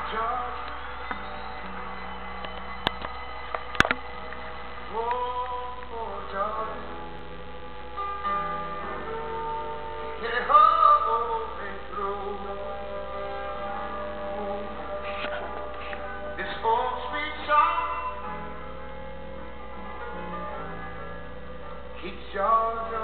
Georgia, oh, Georgia, hey, ho, hey, through this old sweet song keeps Georgia